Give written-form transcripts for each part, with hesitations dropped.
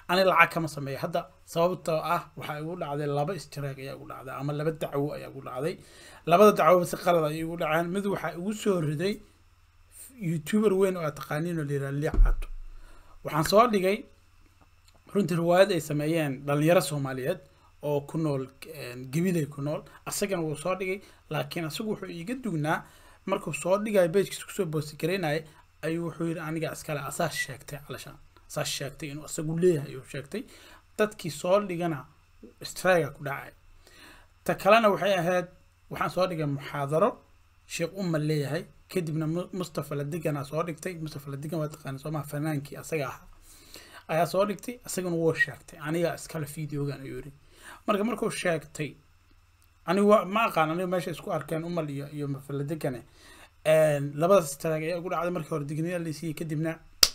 أنا العك ما سميه هذا صوت وحيقول على لبا اشتراك يقول على أما لبا دعوة يقول عليه لبا دعوة بس قرض يقول عن مذو حيقول سور هدي يوتيوبر وين وتقانين اللي عطوا وحن صور لي جاي runtii riwaayad ay sameeyeen dhalinyaro Soomaaliyeed oo ku nool gabilay ku nool asagana wuu soo dhigay laakiin asagu wuxuu iga dugnaa markuu soo dhigay page-kiisa ku soo post gareynay ayuu wuxuu yiri aniga iskale asaas sheegtay alashan asaas sheegtay inuu asagu leeyahay ayuu sheegtay dadkii soo dhigana strike ku dhacay ta kalena waxay ahayd waxaan soo dhigay muxaadaro sheekh umma leeyahay kadibna Mustafa Ladigana soo dhigtay Mustafa Ladigan waa taqaan Soomaa fanaankii asaga ah ayaa soo dhigtay asaguna wuu sheegtay aniga iskala fiidiyogan ayuu yiri markuu sheegtay aniga ma aqaan aniga meesha isku arkeen umal iyo mafaladigane labadaas istaraag ayaa ugu dhacday markii hore digniin la siiyay kadibna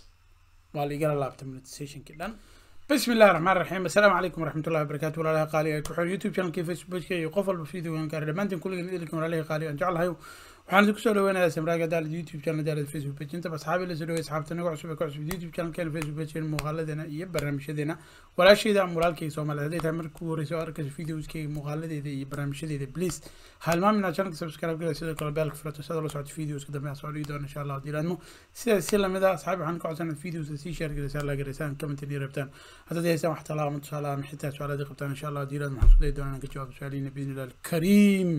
waa la igala laabtay monetization kidan bismillahir rahmanir rahim assalamu alaykum warahmatullahi wabarakatuh walaalaha qaali ay ku xir youtube channel kii facebook iyo qof walba fiidiyogan ka dhamaantiin kulligan idilkan walaalaha qaali aan jeclahay waxaan idinku soo dhaweynayaa samraaga daal youtube channel daal facebook page inta asxaabi la soo dhaweeyay asxaabtana ugu cusub youtube channel kan facebook page muuqaaladeena iyo barnaamijyadeena walaashayda mulaalkay Soomaaliyeed ay tahay markuu horeyso arkay videoskay muuqaaladeeda iyo barnaamijyadeeda please halmaamina channel subscribe gala sidoo kale bell furto sidoo la socod videoska dambe soo dhigi doona insha Allah diilaadmo sida si lamida asxaabi waxaan ku codsanaa videos si share galaysa la galaysan comment iyo rabtaan hadda deeysan wax talaabo salaam xitaa su'aalaad qabtaan insha Allah diilaad maxaan soo doonaa ka jawaab su'aaliina biidnillah kareem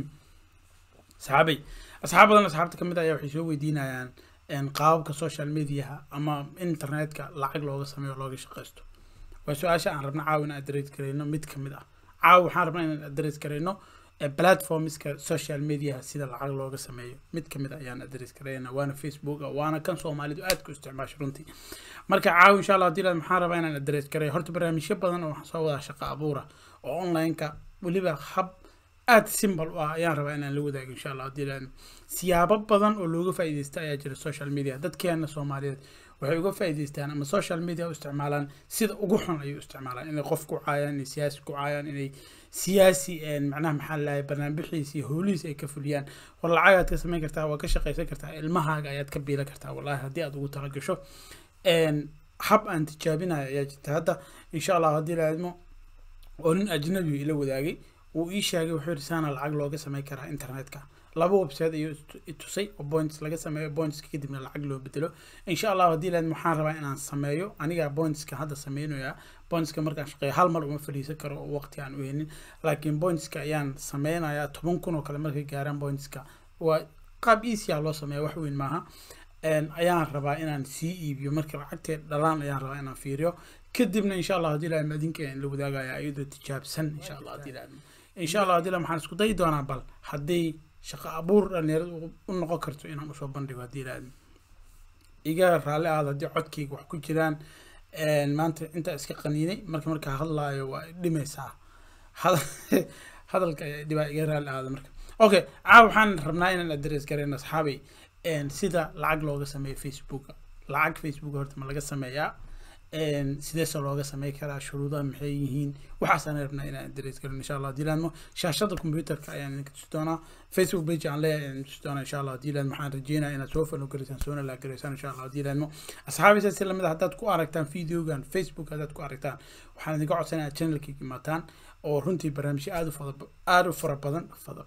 saxaabi asxaabadana asxaabta kamid ah waxay soo weydiinayaan qaabka social media ama internetka lacag looga sameeyo looga shaqeysto waa su'aasha aan rabna caawin address kareyno mid kamid ah waxaan rabnaa inaan address kareyno platformska social media sida lacag looga sameeyo mid kamid ah ayaan address kareyna waana Facebook waana kan Soomaalidu aad ku isticmaasho runtii marka insha Allah diilaad maxaan rabaa inaan address kareeyo horta barnaamijyo badan oo waxaan soo wada shaqo abuura oo online ka waliba hab aad simple ayaan rabaa inaan la wadaago insha Allah diilaan siyaabo badan oo looga faa'iideysto ayaa jira social media dadkeena Soomaaliyeed waxay uga faa'iideystaan ama social media u isticmaalaan sida ugu xun ay u isticmaalaan inay qof ku caayaan inay siyaasi ku caayaan inay siyaasi macnaha maxaa la barnaamijyadiisa iyo howlihiisa ay ka fuliyaan wal lacag aad ka sameyn kartaa waa ka shaqeysan kartaa ilmahaaga ayaad ka biila kartaa wallahi haddii aad ugu talagasho hab aan tijaabinayo ayaa jirta hadda insha Allah haddii la idmo oo nin ajnabi ila wadaagay uu ii sheegay wuxuu risana lacag looga sameyn karaa internetka laba website iyo tusay oo points laga sameeyo points kadibna lacag loo bedelo insha Allah hadii laan waxaan rabaa inaan sameeyo aniga points ka hadda sameeynayaa points ka markaan shaqeeyo hal mar uma fadhiisan karo oo waqti aan u helin laakiin points ka ayaan sameynayaa 10,000 oo kale markay gaaraan points ka waa qaab easy ah loo sameeyo wax weyn maaha ayaan rabaa inaan sii iibiyo markii lacagteed dhalaan ayaan rabaa inaan fiiriyo kadibna insha Allah hadii laan madinka la wadaagayaa iyadoo tijaabsan insha Allah hadii laan إن شاء الله هذي لما حنسكت أي دونا بال هذي شقة أبور أن النقاط إنهم مش بندي وهذي لازم إيجار على هذا دي عدكي وحكي جيران ما أنت أسكت قنيني مرك هلا ودمي ساعة هذا دي بقى إيجار على هذا مرك أوكي عاوحن ربنا إن الأدرس كرينا أصحابي إن سيدا العقل لوجا سمي فيسبوك العقل فيسبوك هرت ما لقى سميها سيدس looga sameey karaa shuruudaha maxay yihiin waxaan rabnaa inaan address garno insha Allah diilaadmo shaashada computerka ayaan idin tusi doonaa Facebook page aan leeyahay tusi doonaa insha Allah diilaad maxaan rajeynayaa inaad soo follow gareysaan soo la gareysaan insha Allah diilaadmo asxaabiisa si lamid ah haddaad ku aragtaan videogan Facebook haddaad ku aragtaan waxaan idin codsanayaa channelkayga maataan oo runtii barnaamijyo aad u fara badan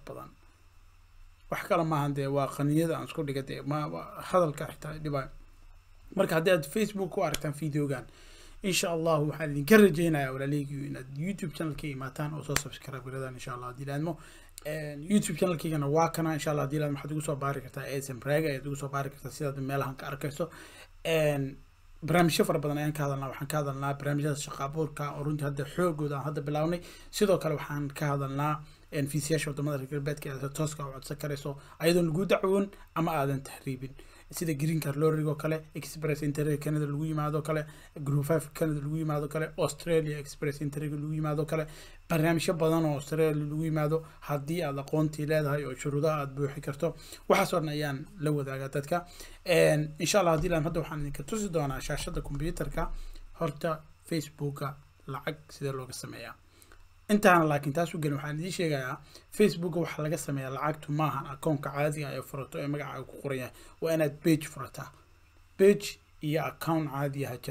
wax kale ma ahan dee waa qaniyada aan isku dhigay ma hadalka xitaa dhibaa marka haddii aad Facebook ku aragtaan videogan insha Allah waxaan idin ka rajeynayaa walaaleygiyo inaad YouTube channelka imaataan oo soo subscribe garadaan insha Allah diilaadmo YouTube channelkayga waa kana insha Allah diilaad maxaad ugu soo baari kartaa ASM Praga ayaad ugu soo baari kartaa sidaad meelahan ka arkayso barnaamijyo fara badan ayaan ka hadalnaa waxaan ka hadalnaa barnaamijyada shaqo abuurka oo runtii hadda xoogooda hadda bilawnay sidoo kale waxaan ka hadalnaa fiisiyaasha wadamada reer galbeedka ee tooska u codsan karayso ayadoon lagu dacwoon ama aadan tahriibin sida green card lottery oo kale express entry Canada lagu yimaado kale group 5 Canada lagu yimaado kale Australia express entry lagu yimaado kale barnaamijyo badan oo Australia lagu yimaado hadii aad aqoontii leedahay oo shuruudaha aad buuxi karto waxaas oo ayaan la wadaagaa dadka insha Allah hadii laan hadda waxaan idinka tusi doonaa shaashada computerka horta Facebooka lacag sida looga sameeyaa intaan laakiin taas u galin waxaan idin sheegayaa Facebook waxa laga sameeyaa lacagtu maaha akoonka caadiga ah ee furato ee magacaaga ku qoran yahay waa inaad page furataa page iyo account caadi ah jira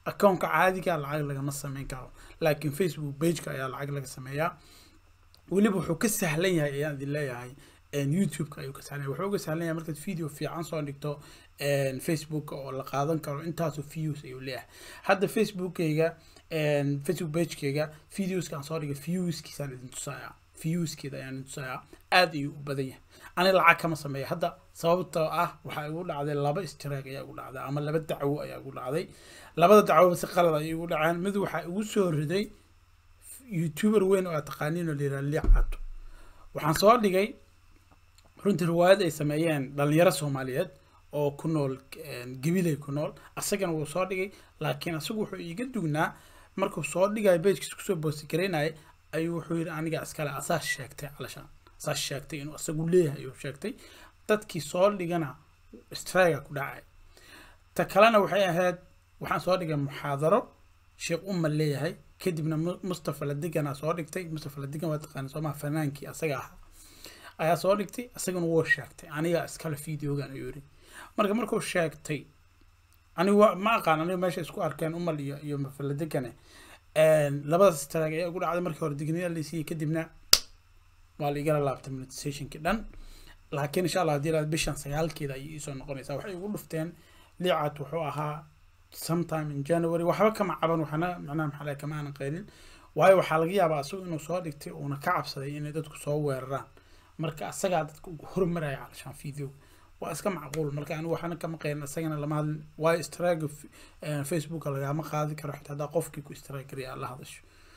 akoonka caadiga lacag lagama sameyn karo laakiin Facebook page-ka ayaa lacag laga sameeyaa weliba wuxuu ka sahlan yahay ayaan idin leeyahay YouTube-ka ayuu ka sahlan yahay wuxuu ka sahlan yahay markaad video fiican soo dhigto Facebook oo la qaadan karo intaas oo views ayuu leeyahay hadda Facebook-kayga Facebook page-kayga videos-ka aan soo dhigay views-kiisaan idin tusayaa viewskeeda ayaan idin tusayaa aad ayuu u badan yahay ani lacag kama sameeyo hadda sababtoo ah waxaa igu dhacday 2 istiraag ayaa igu dhacday ama 2 dacwo ayaa igu dhacday labada dacwo si qalad ay igu dhaceen mid waxa igu soo riday YouTuber weyn oo taqaaniin oo leeyahay Liicato waxaan soo dhigay runtii riwaayad ay sameeyeen dhalinyaro Soomaaliyeed oo ku nool Gabiley ku nool asagana wuu soo dhigay laakiin asagu wuxuu iiga dugnaa markuu soo dhigay page-kiisa ku soo boosti kareynay ayuu wuxuu yiri aniga iskale asaas sheegtay calashan asaas sheegtay inuu asagu leeyahay ayuu sheegtay dadkii soo dhigana strike ku dhacay ta kalena waxay ahayd waxaan soo dhigay muxaadaro sheekh leeyahay kadibna Mustafa Ladigana soo dhigtay Mustafa Ladigan waa taqaan Soomaa fanaankii asaga ah ayaa soo dhigtay asaguna wuu sheegtay aniga iskale video-gan ayuu yiri markuu sheegtay aniga ma aqaan aniga meesha isku arkeen iyo Mustafa Ladigana labadaas istiraag ayaa ugu dhacday markii hore digniin la siiyay kadibna waa la igala laabtay monetization-ki dhan laakiin insha Allah hadii bishan 9keeda ay soo noqonaysaa waxay ugu dhufteen Liicato wuxuu ahaa sometime in January waxba kama caban waxana macnaha maxaa kama aan qeylin waayo waxa laga yaabaa asoo inuu soo dhigtay oo ka cabsaday in dadku soo weeraraan marka asaga dadku ugu hormaraya calashan video waa iska macquul marka aan waxana kama qeylin asagana lama hadlin waa istiraag Facebook laga ma qaadi karo xitaa qofkii ku istiraag gariya la hadasho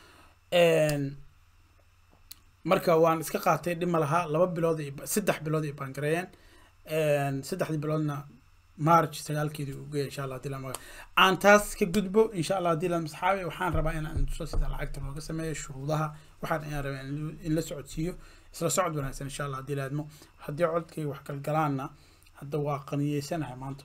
marka waan iska qaatay dhima laha 2 bilood iyo 3 bilood ay baan gareeyeen 3 biloodna March 9keedii ugu insha Allah dila ma aan taas ka gudbo insha Allah dila masxaabi waxaan rabaa inaan tuso sida lacagta looga sameeyo shuruudaha waxaan rabaa in la socodsiiyo isla socod wanaagsan insha Allah dila admo hadii codkay wax kala galaana hadda waa qaniyeysanahay maanta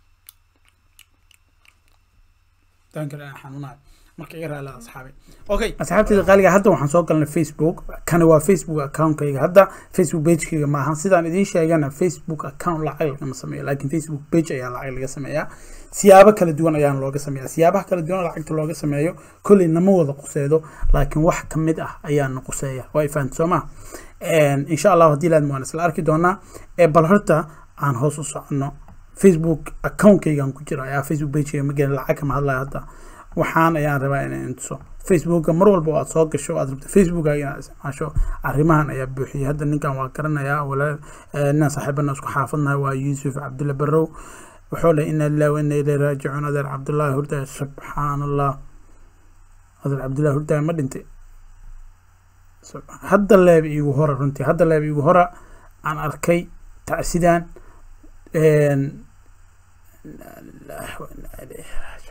tankana xanuunay marka iga raala asxaabi okay asxaabtayda qaaliga hadda waxaan soo galnay Facebook kana waa Facebook account-kayga hadda Facebook page-kayga ma ahan sidaan idin sheegana Facebook account lacag laga sameeyo laakiin Facebook page ayaa lacag laga sameeyaa siyaabo kala duwan ayaan looga sameeyaa siyaabaha kala duwan lacagta looga sameeyo kulli nama wada quseedo laakiin wax kamid ah ayaan quseeyaa way fahantooma insha Allah hadii la admo isla arki doona bal horta aan hoos u socono Facebook account-kayga ku jira ayaa Facebook page-kayga ma garan lacag kama hadlayo hadda waxaan ayaan rabaa inaan tuso Facebook mar walba aad soo gasho aad rabto Facebook ayaan isticmaasho arrimahan ayaa buuxiyay hadda ninkan waa garanayaa wala nin saaxiibana isku xaafadnahay waa Yusuf Abdullah Barrow wuxuu leeyahay inna lillahi wa inna ilayhi raaji'uun adar Abdullah hurda subhanallah adar Abdullah hurda ma dhintay hadda leeb igu hora runtii hadda leeb igu hora aan arkay tacsidaan la wa inna ilayhi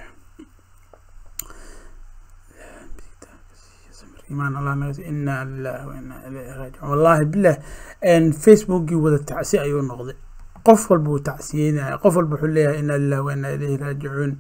إيمان الله نقول إنا لله وإنا إليه راجعون والله بالله إن فيسبوك وذا تعسي أيون نقضي قفل بو تعسينا قفل بحليها إنا لله وإنا إليه راجعون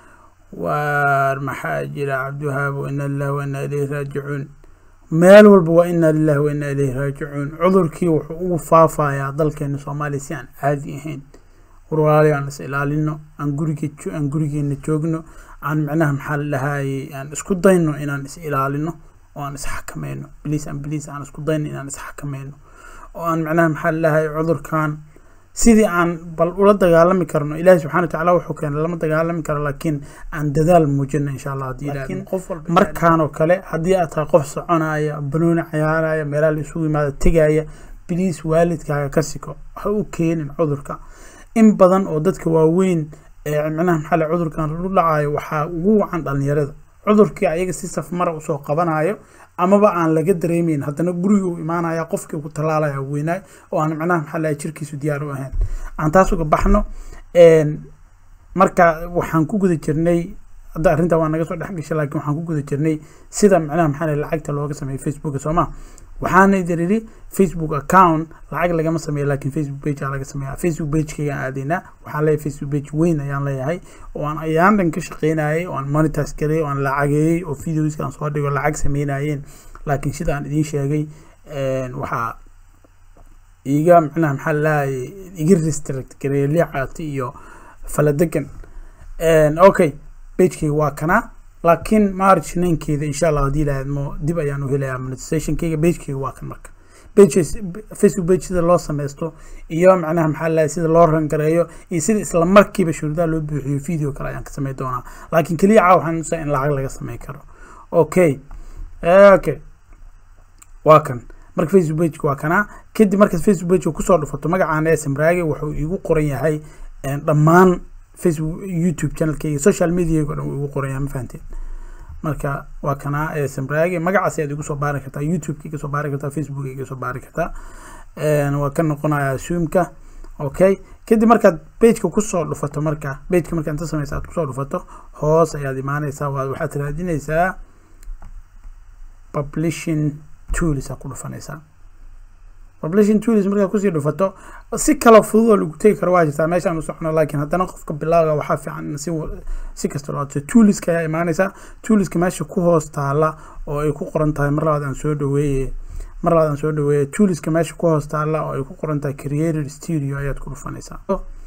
والمحاجر عبد الوهاب وإنا لله وإنا إليه راجعون مال والبو إنا لله وإنا إليه راجعون عذر كي وفافا يا ضلك إن صومالي سيان عاديين ورالي عن سئلالينو عن قريكي نتشوغنو عن معناها محل لهاي يعني اسكو داينو إنا نسئلالينو وأنا إسحكمينه بليس أنا اسكو ضيني أنا إسحكمينه وأنا معناها محل لها عذر كان سيدي عن بل ولد دغالمي كرنو إلهي سبحانه وتعالى وحو كان لما دغالمي كر لكن عن ددال موجنا إن شاء الله دي لكن مركانو كله هدي أتا قف سعنايا بنون عيارايا ميلال يسوي ماذا تجايا بليس والدك كسيكو هو كين عذرك إن بدن أو دتك واوين معناها محل عذر كان لعاي وحا وو عن دلنيرد cudurkii ayaga si safmar u soo qabanayo amaba aan laga dareemin hadana guriga u imaanaya qofkii ku talaalaya weynay oo aan macnaha maxal ay jirkiisu diyaar u ahayn aan taas uga baxno marka waxaan ku guda jirnay hadda arinta waa naga soo dhaxgashay laakiin waxaan ku guda jirnay sida macnaha maxal lacagta looga sameeyo Facebook Soomaa waxaan idiri Facebook account lacag laga ma sameeyo laakiin Facebook page laga sameeyaa Facebook page-kayga aadina waxa la Facebook page weyn ayaan leeyahay oo aan ayaan dhan ka shaqeynayay oo aan monetize garay oo aan lacagay oo videos kan soo dhigo lacag sameeyeen laakiin sida aan idin sheegay waxa iga macnaha maxal laay iga restrict garay Liicato iyo Faladegan okay page-kayga waa kana laakiin March 9-keeda insha Allah hadii la idmo dib ayaan u helayaa monetization-kayga page-kayga waa kan marka pages Facebook page sida loo sameysto iyo macnaha maxaa la sida loo rangareeyo iyo sida isla markiiba shuruudaha loo buuxiyo video kale ayaan ka sameey doonaa laakiin kaliya waxaan u in lacag laga sameey karo okay waa kan marka Facebook page waa kana kadib marka Facebook page ku soo dhufato magacaan Samraage wuxuu igu qoran yahay dhammaan Facebook YouTube channel-kayga social media-ga oo igu qoran yahay ma fahanteen marka waa kana Samraage magacaas aad igu soo baari kartaa YouTube-kayga soo baari kartaa Facebook-kayga soo baari kartaa waa kan noqonaya Zoom-ka okay kadib marka page-ka ku soo dhufato marka page-ka marka inta sameysaa ku soo dhufato hoos ayaad imaanaysaa waxaad raadinaysaa publishing tools ku dhufanaysaa publishing tools marka ku sii dhufato si kala fudud oo lagu tagi karo waa jirtaa meeshaan u socono laakiin haddana qofka bilaaga waxa fiican si kasta loo aado toolska ayaa imaanaysaa toolska meesha ku hoos taala oo ay ku qoran tahay mar labaad aan soo dhaweeyay toolska meesha ku hoos taala oo ay ku qoran tahay Creator Studio ayaad ku dhufanaysaa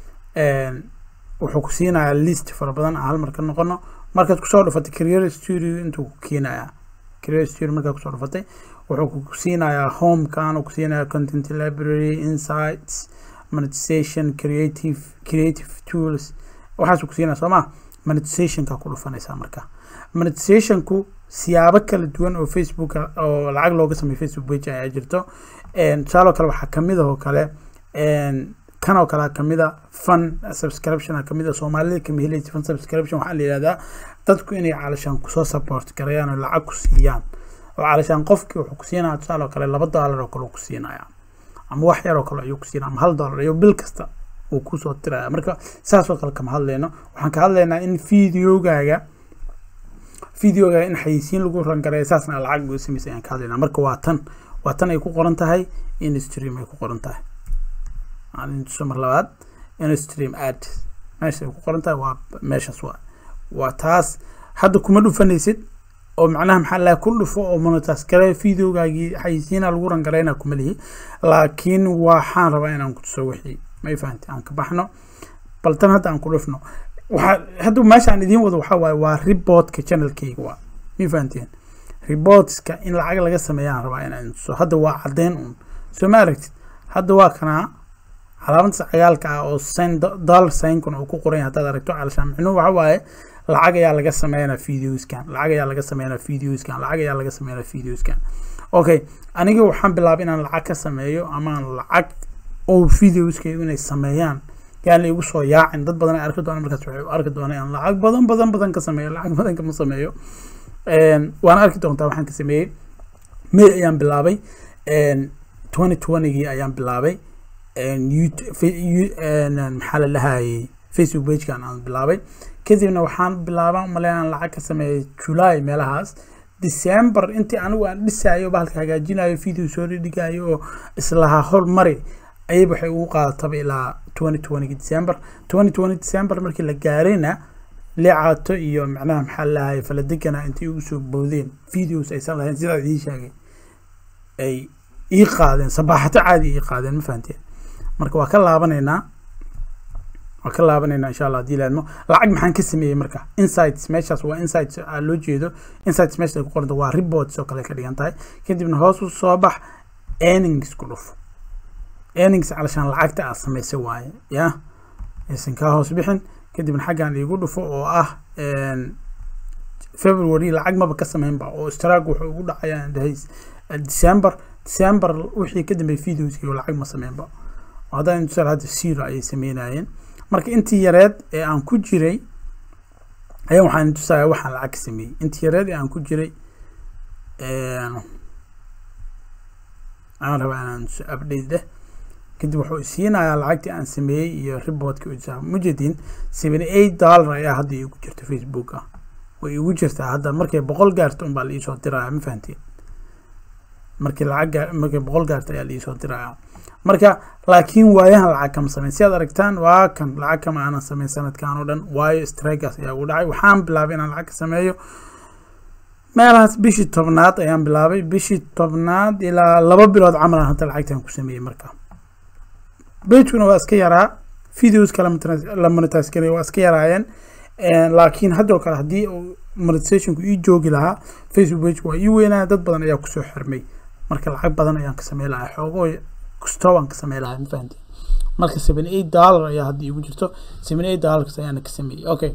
wuxuu ku siinayaa list fara badan hal mar ka noqono markaad ku soo dhufatay Creator Studio intuu ku keenayaa Creator Studio markaad ku soo dhufatay wuxuu ku siinayaa home kan ku siinayaa content library insights monetization creative tools waxaas ku siinayaa Soomaa monetization ka ku dhufanaysaa marka monetization ku siyaabo kala duwan oo Facebook oo lacag looga sameeyo Facebook page ayaa jirto tusaale kale waxa kamid ah oo kale kan oo kale kamid ah fan subscription kamid ah Soomaalida ka mehelaysa fan subscription waxa la yiraahdaa dadku inay caalashan ku soo support gareeyaan oo lacag ku siiyaan oo caalashan qofkii wuxuu ku siinayaa tusaale kale $2 oo kale ku siinayaa ama wax yar oo kale ayuu ku siinayaa ama $1 iyo bil kasta uu ku soo tiraya marka saas oo kale kama hadlayno waxaan ka hadlaynaa in videogaaga in xayisiin lagu rangareeyo saasna lacag ugu sameeyay aan ka hadlaynaa marka waa tan ay ku qoran tahay in stream ay ku qoran tahay aan mar labaad in stream ads meesha ay ku qoran tahay waa meeshaas waa taas hadda kuma dhufanaysid oo macnaha maxaa la ku dhufo oo monetize gareeyo videogaagii xayisiina lagu rangareeyna kuma lihi laakiin waxaan rabaa inaan ku tuso wixii ma fahanti aan ka baxno baltan hadda aan ku dhufno waxa hadda meeshaan idin wado waxa waa report-ka channel-kayga waa ma fahanteen reports-ka in lacag laga sameeyaan rabaa inaan tuso hadda waa cadeen soo ma aragtid hadda waa kana calaamad sagaalka ah oo $sign sign-kun oo ku qoran yahay hadda aragto calaashan micno waxa waaye lacag ayaa laga sameeyaa videoskan okay aniga waxaan bilaabay inaan lacag ka sameeyo ama lacag oo videoskaygu inay sameeyaan yani igu soo yaacin dad badan ay arki doonaan markaas waxay arki doonaan lacag badan ka sameeyo lacag badan kama sameeyo waan arki doontaa waxaan ka sameeyay May ayaan bilaabay 2020 ayaan bilaabay maxaa la dhahay Facebook page-kan aan bilaabay kadibna waxaan bilaabay maleeyaan lacag ka sameeyay July meelahaas December intii anigu aan dhisaayo bahalka hagaajinayo video soo dhigayo oo islaha hormari ay waxay ugu qaadatay ilaa 2020 December markii la gaarayna leecato iyo macnaha maxaa la dhahay faladegana intii ugu soo boodeen videos ay salahayn sida idin sheegay ay ii qaadeen sabaxata caadi ii qaadeen ma fahanteen marka waa ka laabanayna insha Allah diilaadmo lacag maxaan ka sameeyay marka insights meeshaas waa insights loo jeedo insights meesha ku qoran waa reports oo kale ka dhigan tahay kadibna hoos u soo bax earnings ku dhuf earnings علشان lacagta aad sameysay waaye ya isin ka hoos bixin kadibna xagaan igu dhufo oo ah February lacag ma ka sameyn ba oo istiraag wuxuu ugu dhacayaa December wixii ka dambeeyay videoskii lacag ma sameyn ba hadaan inta hada zero ay sameeyeen marka intii yareed ee aan ku jiray ayaa waxaan tusaaya waxaan lacag sameeyay intii yareed ee aan ku jiray aan rabaa inaan update kadib wuxuu siinayaa lacagtii aan sameeyay iyo report-ka uu mujadin $78 ayaa hadda igu jirta Facebook ah way igu jirtaa hadda markay 100 gaarto un baa la soo diraa ma fahanteen markii boqol gaartay ayaa la soo diraa marka laakiin waayahan lacag kama sameyn si aad aragtaan waa kan lacag kama aan sameyn sanadkan oo dhan waayo strikes ayaa ugu dhacay waxaan bilaabay inaan lacag sameeyo meelahaas bishii 10aad ayaan bilaabay bishii 10aad ilaa 2 bilood camal aan hadda lacagtan ku sameeyay marka page-kuna waa iska yaraa videos kala la monetize gareeyo waa iska yaraayeen laakiin hadoo kale haddii monetizationku ii joogi lahaa Facebook page waa ii weynaa dad badan ayaa kusoo xirmay marka lacag badan ayaan ka sameyn lahaa xoogo kasta waan ka sameyn lahaa ma fahanteen marka $78 ayaa hadda igu jirto $78 ayaan ka sameeyay okay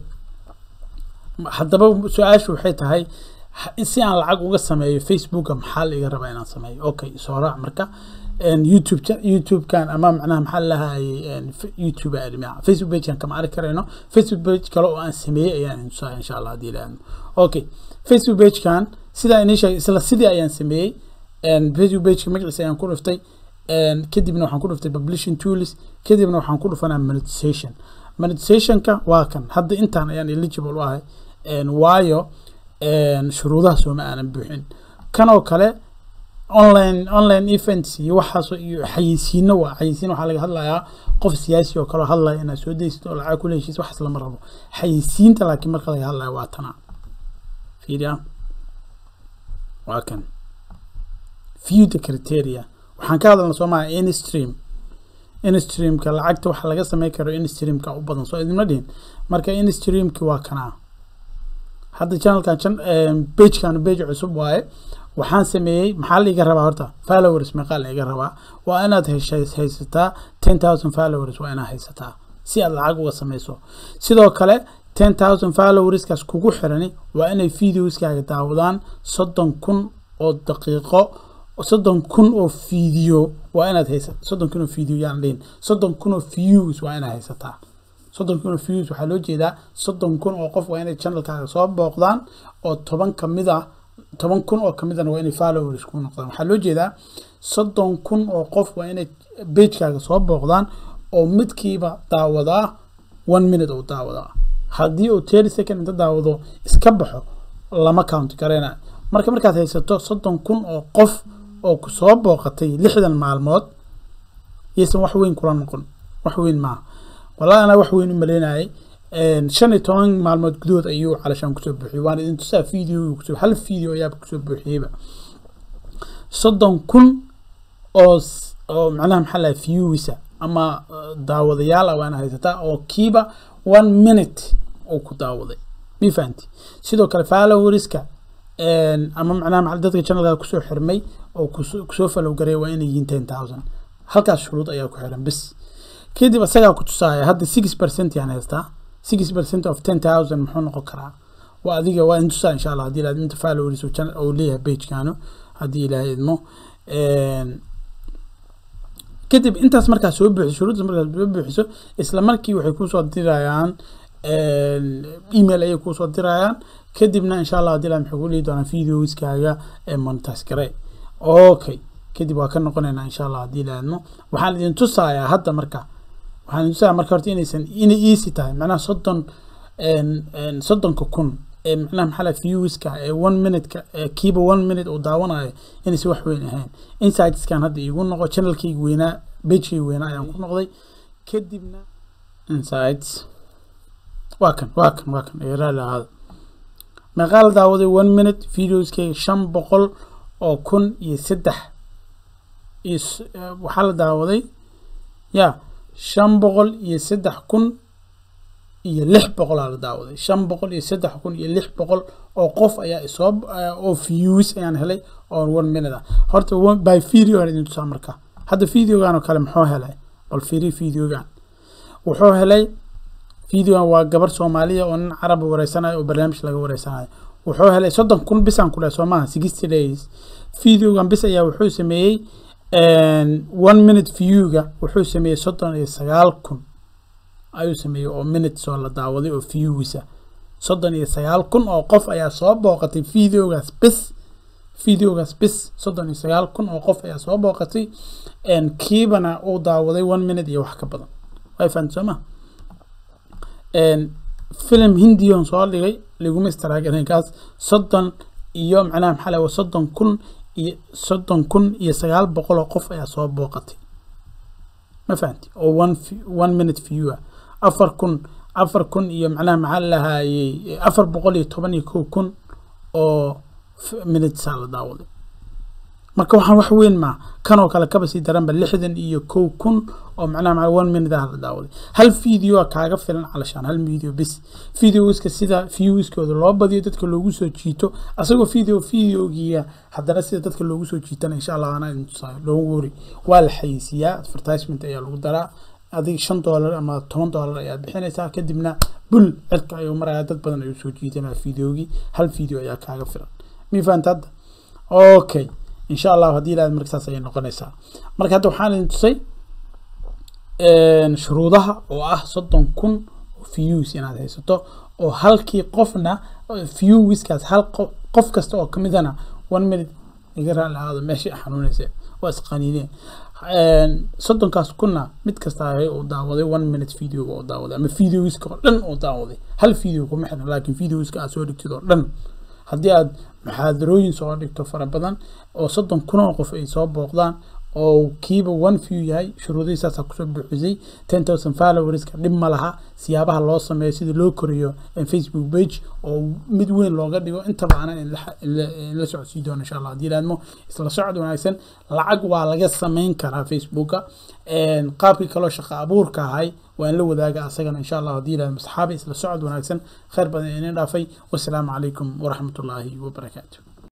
haddaba su'aashu waxay tahay si aan lacag uga sameeyo Facebook maxaa la iga rabaa inaan sameeyo okay soo raac marka YouTube kan ama macnaha maxaa lahaay YouTube admiya Facebook page kan kama arki karayno Facebook page kale oo aan sameeyay ayaan insha Allah hadii laan okay Facebook page kan sida isla sidii ayaan sameeyay Facebook page magaciisa ayaan ku dhuftay kadibna waxaan ku dhuftay publishing tools kadibna waxaan ku dhufanaa monetization ka waa kan hadda intaan ayaan eligible u ahay waayo shuruudaha soo ma aanan buuxin kan oo kale online events iyo waxaas iyo xayisiino waxa laga hadlayaa qof siyaasi oo kale hadlaya inaa soo deysto oo lacag ku leeshiis wax isla marabo xayisiinta laakiin marka laga hadlayo waa tana fiiriya waa kan view the criteria waxaan ka hadalnaa Soomaaliya in stream ka lacagta waxa laga sameyn karo in stream ka u badan soo idin ma dhihin marka in stream ki waa kana hadda channelkan page cusub waaye waxaan sameeyay maxaa la iga rabaa horta followers meeqa la iga rabaa waa inaad haysataa 10000 followers waa inaad haysataa si aad lacag uga sameyso sidoo kale 10000 followers kaas kugu xirani waa inay videoskaaga daawadaan 30000 oo daqiiqo 30000 oo video waa inaad haysataa 30000 oo video yaan leeyin 30000 oo views waa inaad haysataa 30000 oo views waxa loo jeedaa 30000 oo qof waa inay channelkaaga soo booqdaan oo 10 kamid ah 10,000 oo kamid ah waa inay followers ku noqdaan waxa loo jeedaa 30,000 oo qof waa inay page-kaaga soo booqdaan oo midkiiba daawadaa 1 minute oo daawadaa haddii uu 30 second inta daawado iska baxo lama count kareyna markaad haysato 30,000 oo qof oo ku soo booqatay 60 maalmood yeesan wax weyn kula noqon wax weyn ma walaal ana wax weyn u maleynayay 15 maalmood gudood ayuu calashan kusoo buuxiyay waan idin tusaa video kusoo hal video ayaa kusoo buuxiyayba 30,000 oo macnaha maxaa la views ama daawadayaal waan haysataa oo kiiba 1 minute oo ku daawaday mi fahanti sidoo kale followerska ama macnaha dadka channelka kusoo xirmay oo kusoo follow garay waa inay yihiin 10,000 halkaas shuruud ayaa ku xiran bis kadib asaga ku tusaaya hadda 6% yaan haystaa 6% of 10,000 muxuu noqon karaa waa adiga waa inta insha Allah hadii aad inta followers oo channel oo leeyahay page kaano hadii ilaahay idmo kadib intaas markaa soo buuxiso shuruudda markaa soo buuxiso isla markii waxay ku soo dirayaan email ay ku soo dirayaan kadibna insha Allah hadii aad maxuu leeyahay doona videoskaaga monetize garay okay kadib waa ka noqonaynaa insha Allah hadii aad idmo waxaan idin tusayaa hadda markaa waxaan tusayaa marka horta inay easy tahay macnaha 30,000 macnaha maxaa la viewska 1 minute ka kiiba 1 minute oo daawanayo inay si wax weyn ahayn insights kan hadda igu noqo channelkayga weynaa page-kayga weynaa ayaan ku noqday kadibna insights waa kan eraala hada maqaal daawaday 1 minute videoskayga 500 oo 1003 is waxa la daawaday ya 503,000 iyo 600 la daawaday 503,600 oo qof ayaa soo oo views ayaan helay oo 1 minute horta by video aan idin tusaa marka hadda videogan oo kale muxuu helay bal videogan wuxuu helay videogan waa gabar Soomaaliya oo nin Carab wareysanayo oo barnaamij laga wareysanayo wuxuu helay 30,000 bis aan ku leeyahay Soomaaliya 60 days videogan bis ayaa wuxuu sameeyay 1 minute viewga wuxuu sameeyay 39,000 ayuu sameeyay oo minute soo la daawaday oo views 39,000 oo qof ayaa soo booqatay videogaas bis 39,000 oo qof ayaa soo booqatay kiibana uu daawaday 1 minute iyo wax ka badan way fahanteen film hindiyon soo dhigay lagu istiraagay kaas 30 iyo macnaha maxaa la 30,000 iyo 30,900 oo qof ayaa soo booqatay ma fahanti oo 1 minute viewer 4,000 iyo macnaha maxaa la haayay 411,000 oo minutes la daawaday marka waxaan wax weyn ma kanoo kale kaba sii daranba 61,000 oo macnaha 1 minute ah la daawaday hal video kaaga filan calashaan hal video bis videoska sida viewskooda loo badiyo dadka loogu soo jiito asagoo videogiya haddana sida dadka loogu soo jiitana insha Allah ana intusaay loogu wari waa la xayisiyaa advertisement ayaa lagu daraa adiga $5 ama $10 ayaad bixinaysaa kadibna bul cirka ayuu marayaa dad badan ayuu soo jiitanaa videogi hal video ayaa kaaga filan mi fahantaad okay insha Allah hadii ilaad markaas ay noqonaysaa marka hadda waxaan idin tusay shuruudaha oo ah 30,000 views inaad haysato oo halkii qofna viewskaas hal qof kasta oo kamidana 1 minute iga raalaado meeshii xanuunaysa waa isqaniineen 30,000 kuna mid kasta ay u daawaday 1 minute video oo daawaday ama videoska oo dhan oo daawaday hal video kuma xidhan laakiin videoska aad soo dhigtid oo dhan haddii aad maxaadarooyin soo dhigto fara badan oo 30,000 qof ay soo booqdaan oo kiiba 1 view yahay shuruudihiisaas ku soo buuxisay 10,000 followers ka dhib ma laha siyaabaha loo sameeyo sida loo koriyo Facebook page oo mid weyn looga dhigo inta baana in la socodsiin doono insha Allah hadii laadmo isla socod wanaagsan lacag waa laga sameyn karaa Facebooka qaabkii kale shaqo abuurka ahay waan la wadaaga asagana insha Allah hadii laadmo asxaabi isla socod wanaagsan khayr badan inaan dhaafay wassalaamu calaykum wa rahmatullaahi wa barakaatuh